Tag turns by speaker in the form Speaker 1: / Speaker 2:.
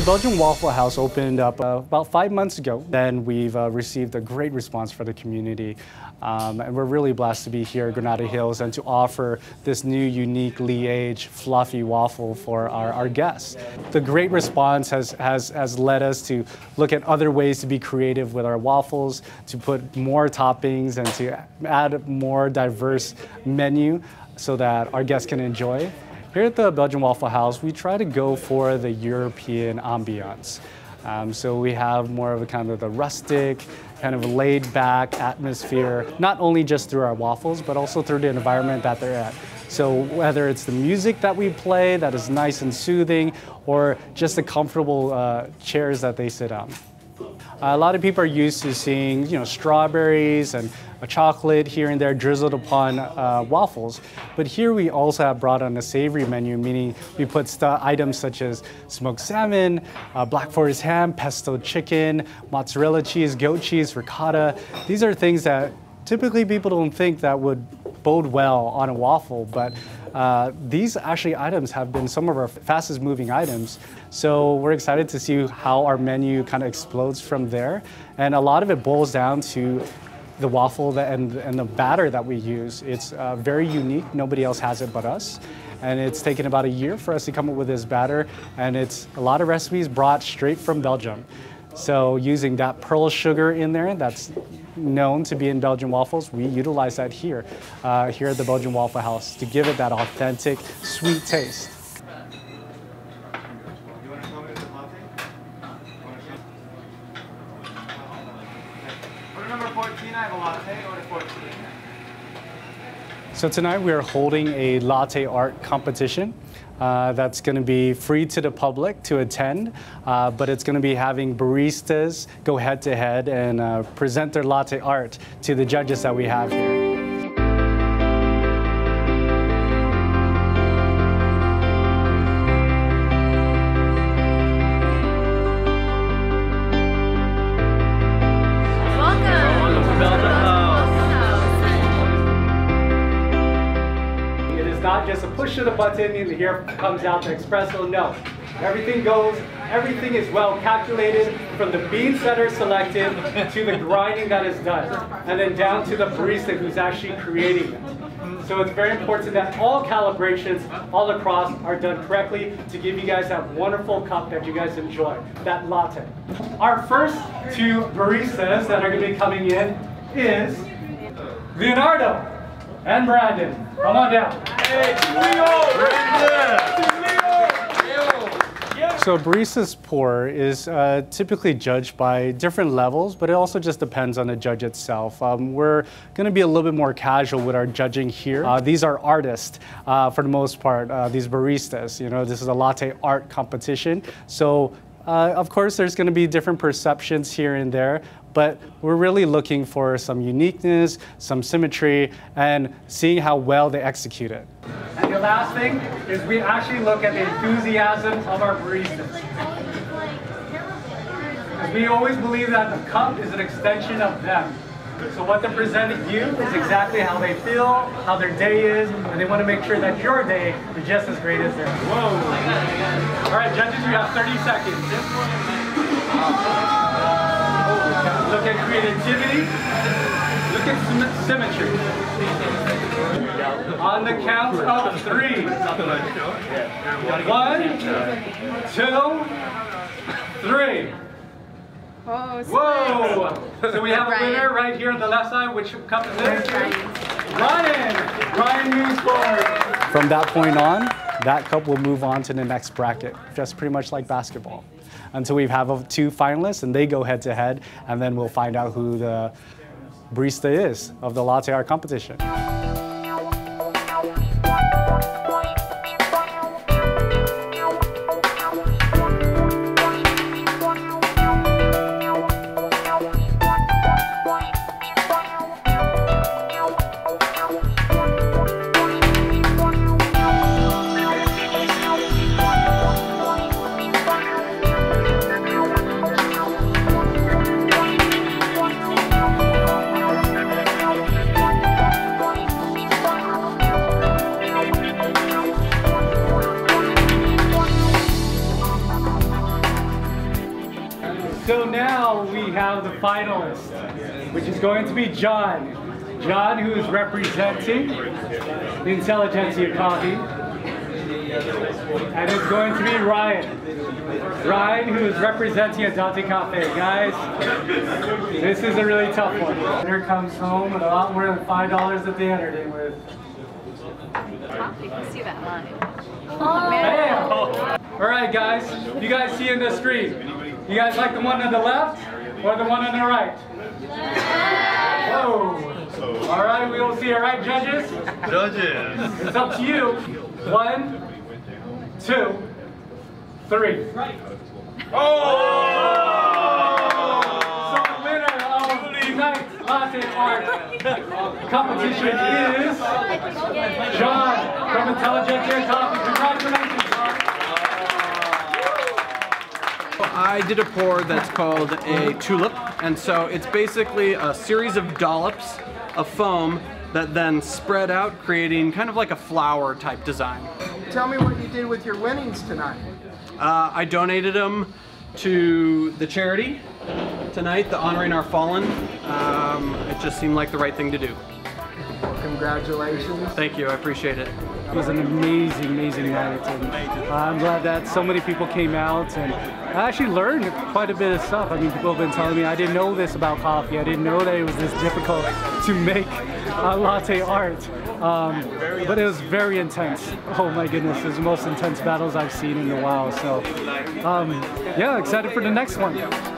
Speaker 1: Belgium Waffle House opened up about 5 months ago. Then we've received a great response from the community. And we're really blessed to be here at Granada Hills and to offer this new unique Liège fluffy waffle for our guests. The great response has led us to look at other ways to be creative with our waffles, to put more toppings and to add more diverse menu so that our guests can enjoy. Here at the Belgium Waffle House, we try to go for the European ambiance. So we have more of a kind of the rustic, kind of laid back atmosphere, not only just through our waffles, but also through the environment that they're at. So whether it's the music that we play that is nice and soothing, or just the comfortable chairs that they sit on. A lot of people are used to seeing, strawberries and a chocolate here and there drizzled upon waffles. But here we also have brought on a savory menu, meaning we put items such as smoked salmon, black forest ham, pesto chicken, mozzarella cheese, goat cheese, ricotta. These are things that typically people don't think that would bode well on a waffle, but these items have been some of our fastest moving items. So we're excited to see how our menu kind of explodes from there. And a lot of it boils down to the waffle and the batter that we use. It's very unique. Nobody else has it but us. And it's taken about a year for us to come up with this batter. And it's a lot of recipes brought straight from Belgium. So using that pearl sugar in there, that's known to be in Belgian waffles, we utilize that here at the Belgian Waffle House to give it that authentic, sweet taste.
Speaker 2: Number 14, I have a latte, order 14.
Speaker 1: So tonight we are holding a latte art competition. That's going to be free to the public to attend, but it's going to be having baristas go head to head and present their latte art to the judges that we have here. Not just a push of the button and here comes out the espresso. No, everything is well calculated from the beans that are selected to the grinding that is done, and then down to the barista who's actually creating it. So it's very important that all calibrations all across are done correctly to give you guys that wonderful cup that you guys enjoy, that latte. Our first two baristas that are going to be coming in is Leonardo and Brandon. Come on down. Hey, so barista's pour is typically judged by different levels, but it also just depends on the judge itself. We're going to be a little bit more casual with our judging here. These are artists for the most part, these baristas. This is a latte art competition. So of course, there's going to be different perceptions here and there, but we're really looking for some uniqueness, some symmetry, and seeing how well they execute it. And the last thing is we actually look at the enthusiasm of our baristas. Because we always believe that the cup is an extension of them. So what they're presenting you is exactly how they feel, how their day is, and they want to make sure that your day is just as great as theirs. Whoa! All right, judges, you have 30 seconds. Look at creativity. Look at symmetry. On the count of 3. 1, 2, 3.
Speaker 3: Oh,
Speaker 1: whoa! So we have a winner right here on the left side. Which cup is this? Ryan moves forward. From that point on, that cup will move on to the next bracket, just pretty much like basketball. Until we have 2 finalists and they go head to head, and then we'll find out who the barista is of the latte art competition. So now we have the finalist, which is going to be John. John, who is representing the Intelligentsia Coffee. And it's going to be Ryan. Ryan, who is representing Adante Cafe. Guys, this is a really tough one. Winner comes home with a lot more than $5 that they entered in with.
Speaker 3: You can see that line.
Speaker 1: Oh, man. All right, guys. You guys see in the stream. You guys like the one on the left or the one on the right? Whoa. All right, we will see. All right, judges?
Speaker 4: Judges.
Speaker 1: It's up to you. 1, 2, 3. Oh! So the winner of tonight's Latte Art Competition is John from Intelligentsia Coffee. Congratulations, John.
Speaker 5: I did a pour that's called a tulip, and so it's basically a series of dollops of foam that then spread out, creating kind of like a flower type design.
Speaker 6: Tell me what you did with your winnings tonight.
Speaker 5: I donated them to the charity tonight, the Honoring Our Fallen. It just seemed like the right thing to do.
Speaker 6: Congratulations.
Speaker 5: Thank you, I appreciate it.
Speaker 1: It was an amazing, amazing night, and I'm glad that so many people came out, and I actually learned quite a bit of stuff. I mean, people have been telling me I didn't know this about coffee. I didn't know that it was this difficult to make latte art, but it was very intense. Oh my goodness, it's the most intense battles I've seen in a while. So, yeah, excited for the next one.